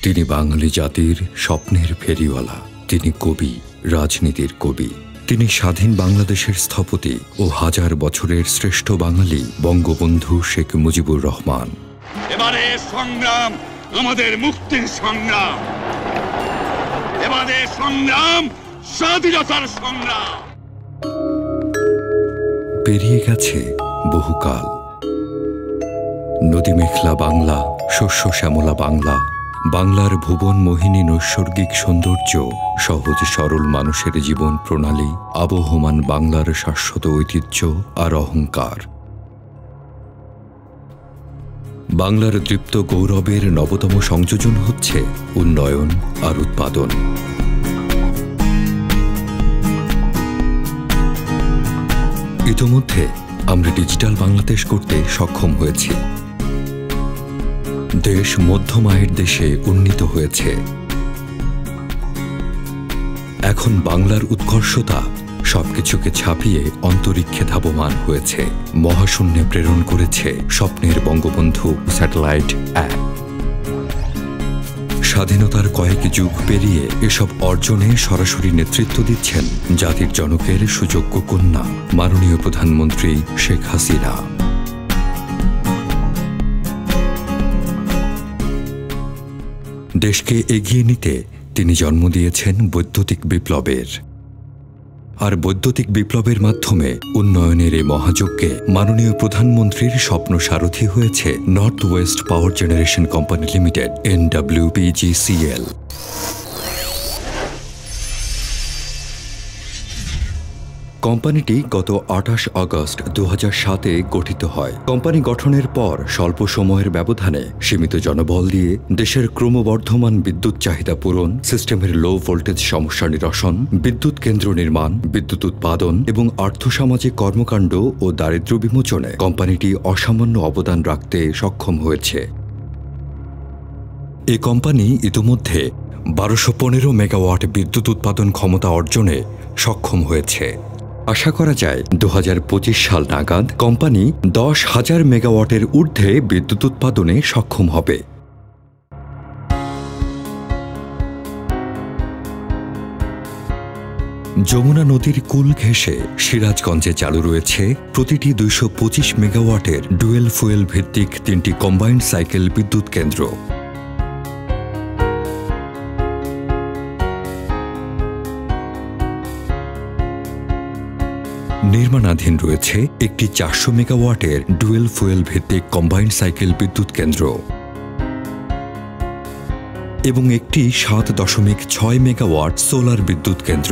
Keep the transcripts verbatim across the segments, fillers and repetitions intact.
তিনি বাঙালি জাতির স্বপ্নের ফেরিওয়ালা। তিনি কবি, রাজনীতির কবি। তিনি স্বাধীন বাংলাদেশের স্থপতি ও হাজার বছরের শ্রেষ্ঠ বাঙালি বঙ্গবন্ধু শেখ মুজিবুর রহমান। এবারে সংগ্রাম আমাদের মুক্তির সংগ্রাম, এবারে সংগ্রাম স্বাধীনতার সংগ্রাম। পেরিয়ে গেছে বহুকাল। নদী মেখলা বাংলা, শস্য শ্যামলা বাংলা, বাংলার ভুবন মোহিনী নৈসর্গিক সৌন্দর্য, সহজ সরল মানুষের জীবন প্রণালী, আবহমান বাংলার শাশ্বত ঐতিহ্য আর অহংকার। বাংলার দৃপ্ত গৌরবের নবতম সংযোজন হচ্ছে উন্নয়ন আর উৎপাদন। ইতোমধ্যে আমরা ডিজিটাল বাংলাদেশ করতে সক্ষম হয়েছি। দেশ মধ্যম আয়ের দেশে উন্নীত হয়েছে। এখন বাংলার উৎকর্ষতা সবকিছুকে ছাপিয়ে অন্তরিক্ষে ধাবমান হয়েছে। মহাশূন্যে প্রেরণ করেছে স্বপ্নের বঙ্গবন্ধু স্যাটেলাইট এক। স্বাধীনতার কয়েক যুগ পেরিয়ে এসব অর্জনে সরাসরি নেতৃত্ব দিচ্ছেন জাতির জনকের সুযোগ্য কন্যা মাননীয় প্রধানমন্ত্রী শেখ হাসিনা। দেশকে এগিয়ে নিতে তিনি জন্ম দিয়েছেন বৈদ্যুতিক বিপ্লবের। আর বৈদ্যুতিক বিপ্লবের মাধ্যমে উন্নয়নের এই মহাযজ্ঞে মাননীয় প্রধানমন্ত্রীর স্বপ্ন সারথি হয়েছে নর্থ ওয়েস্ট পাওয়ার generation company Limited N W P G C L. কোম্পানিটি গত আঠাশ আগস্ট দু হাজার সাতে গঠিত হয়। কোম্পানি গঠনের পর স্বল্প সময়ের ব্যবধানে সীমিত জনবল দিয়ে দেশের ক্রমবর্ধমান বিদ্যুৎ চাহিদা পূরণ, সিস্টেমের লো ভোল্টেজ সমস্যা নিরসন, বিদ্যুৎ কেন্দ্র নির্মাণ, বিদ্যুৎ উৎপাদন এবং আর্থসামাজিক কর্মকাণ্ড ও দারিদ্র্য বিমোচনে কোম্পানিটি অসামান্য অবদান রাখতে সক্ষম হয়েছে। এ কোম্পানি ইতোমধ্যে বারোশো পনেরো মেগাওয়াট বিদ্যুৎ উৎপাদন ক্ষমতা অর্জনে সক্ষম হয়েছে। আশা করা যায় দু হাজার পঁচিশ সাল নাগাদ কোম্পানি দশ হাজার মেগাওয়াটের ঊর্ধ্বে বিদ্যুৎ উৎপাদনে সক্ষম হবে। যমুনা নদীর কুল ঘেঁষে সিরাজগঞ্জে চালু রয়েছে প্রতিটি দুইশো পঁচিশ মেগাওয়াটের ডুয়েল ফুয়েল ভিত্তিক তিনটি কম্বাইন্ড সাইকেল বিদ্যুৎ কেন্দ্র। নির্মাণাধীন রয়েছে একটি চারশো মেগাওয়াটের ডুয়েল ফুয়েল ভিত্তিক কম্বাইন্ড সাইকেল বিদ্যুৎ কেন্দ্র এবং একটি সাত দশমিক ছয় মেগাওয়াট সোলার বিদ্যুৎ কেন্দ্র।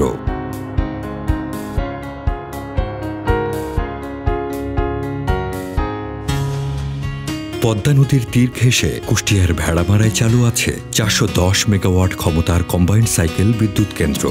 পদ্মা নদীর তীর ঘেঁষে কুষ্টিয়ার ভেড়ামারায় চালু আছে চারশো দশ মেগাওয়াট ক্ষমতার কম্বাইন্ড সাইকেল বিদ্যুৎ কেন্দ্র।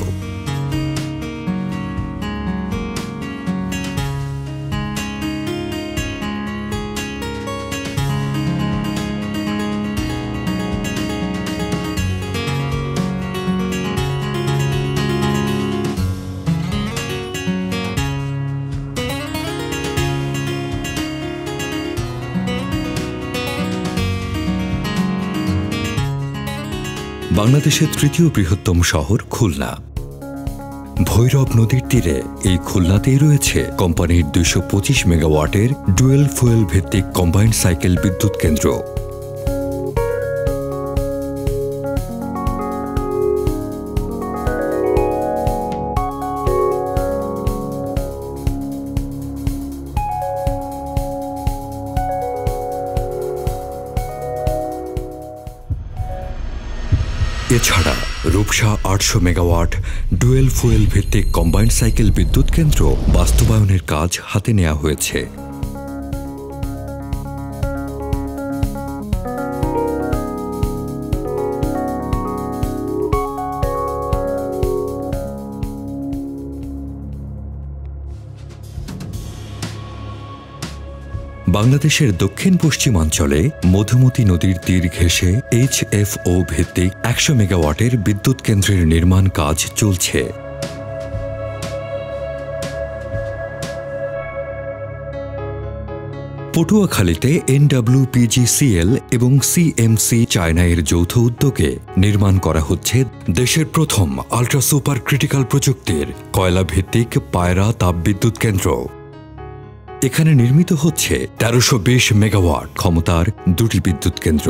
বাংলাদেশের তৃতীয় বৃহত্তম শহর খুলনা। ভৈরব নদীর তীরে এই খুলনাতেই রয়েছে কোম্পানির দুইশো পঁচিশ মেগাওয়াটের ডুয়েল ফুয়েল ভিত্তিক কম্বাইন্ড সাইকেল বিদ্যুৎ কেন্দ্র। এছাড়া রূপসা আটশো মেগাওয়াট ডুয়েল ফুয়েল ভিত্তিক কম্বাইন্ড সাইকেল বিদ্যুৎ কেন্দ্র বাস্তবায়নের কাজ হাতে নেওয়া হয়েছে। বাংলাদেশের দক্ষিণ পশ্চিমাঞ্চলে মধুমতি নদীর তীর ঘেঁষে এইচ এফ ও ভিত্তিক একশো মেগাওয়াটের বিদ্যুৎ কেন্দ্রের নির্মাণ কাজ চলছে। পটুয়াখালীতে N W P G C L এবং সি এম সি চায়না এর যৌথ উদ্যোগে নির্মাণ করা হচ্ছে দেশের প্রথম আল্ট্রা সুপার ক্রিটিক্যাল প্রযুক্তির কয়লা ভিত্তিক পায়রা তাপবিদ্যুৎ কেন্দ্র। এখানে নির্মিত হচ্ছে তেরোশো বিশ মেগাওয়াট ক্ষমতার দুটি বিদ্যুৎ কেন্দ্র।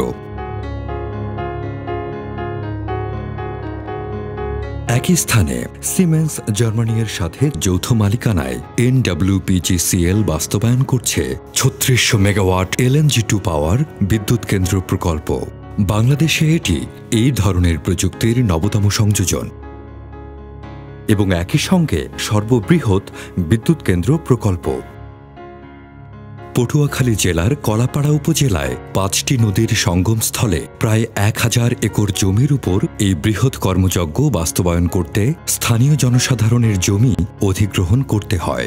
একই স্থানে সিমেন্স জার্মানির সাথে যৌথ মালিকানায় N W P G C L বাস্তবায়ন করছে ছত্রিশশো megawatt L N G to power বিদ্যুৎ কেন্দ্র প্রকল্প। বাংলাদেশে এটি এই ধরনের প্রযুক্তির নবতম সংযোজন এবং একই সঙ্গে সর্ববৃহৎ বিদ্যুৎ কেন্দ্র প্রকল্প। পটুয়াখালী জেলার কলাপাড়া উপজেলায় পাঁচটি নদীর সঙ্গমস্থলে প্রায় এক হাজার একর জমির উপর এই বৃহৎ কর্মযজ্ঞ বাস্তবায়ন করতে স্থানীয় জনসাধারণের জমি অধিগ্রহণ করতে হয়।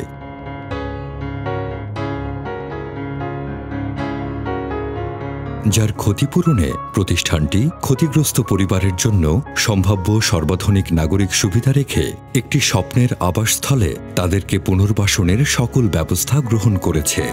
যার ক্ষতিপূরণে প্রতিষ্ঠানটি ক্ষতিগ্রস্ত পরিবারের জন্য সম্ভাব্য সর্বাধুনিক নাগরিক সুবিধা রেখে একটি স্বপ্নের আবাসস্থলে তাদেরকে পুনর্বাসনের সকল ব্যবস্থা গ্রহণ করেছে।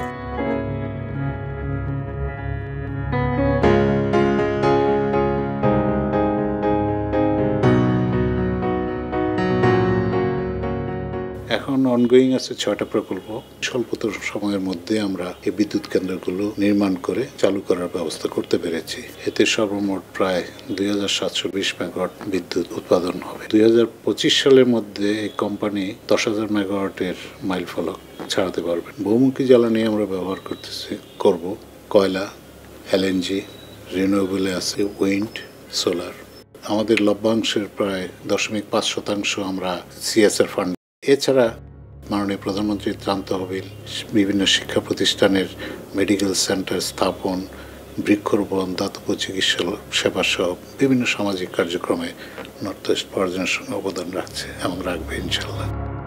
এখন অনগোয়িং আছে ছয়টা প্রকল্প। স্বল্পতর সময়ের মধ্যে আমরা এই বিদ্যুৎ কেন্দ্রগুলো নির্মাণ করে চালু করার ব্যবস্থা করতে পেরেছি। এতে সর্বমোট প্রায় দুই হাজার সাতশো বিশ মেগাওয়াট বিদ্যুৎ উৎপাদন হবে। দুই হাজার পঁচিশ সালের মধ্যে এই কোম্পানি দশ হাজার মেগাওয়াটের মাইল ফলক ছাড়াতে পারবেন। বহুমুখী জ্বালানি আমরা ব্যবহার করতেছি করব কয়লা, এল এন জি, রিনিউয়েবলে আছে উইন্ড, সোলার। আমাদের লভ্যাংশের প্রায় দশমিক পাঁচ শতাংশ আমরা সিএসআর ফান্ড। এছাড়া মাননীয় প্রধানমন্ত্রীর ত্রাণ তহবিল, বিভিন্ন শিক্ষা প্রতিষ্ঠানের মেডিকেল সেন্টার স্থাপন, বৃক্ষরোপণ, দাতব্য চিকিৎসা সেবা সহ বিভিন্ন সামাজিক কার্যক্রমে নর্থ ওয়েস্ট পাওয়ার জেনারেশন অবদান রাখছে এবং রাখবে ইনশাল্লাহ।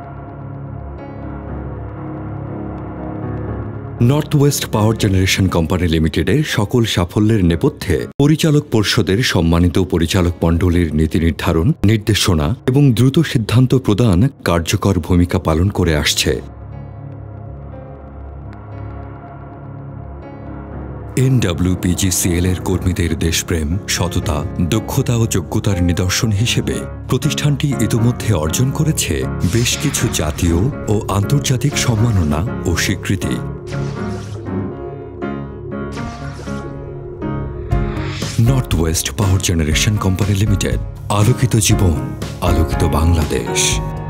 নর্থ ওয়েস্ট পাওয়ার জেনারেশন কোম্পানি লিমিটেডের সকল সাফল্যের নেপথ্যে পরিচালক পর্ষদের সম্মানিত পরিচালক মণ্ডলীর নীতি নির্ধারণ, নির্দেশনা এবং দ্রুত সিদ্ধান্ত প্রদান কার্যকর ভূমিকা পালন করে আসছে। N W P G C L এর কর্মীদের দেশপ্রেম, সততা, দক্ষতা ও যোগ্যতার নিদর্শন হিসেবে প্রতিষ্ঠানটি ইতোমধ্যে অর্জন করেছে বেশ কিছু জাতীয় ও আন্তর্জাতিক সম্মাননা ও স্বীকৃতি। নর্থ ওয়েস্ট পাওয়ার জেনারেশন কোম্পানি লিমিটেড, আলোকিত জীবন, আলোকিত বাংলাদেশ।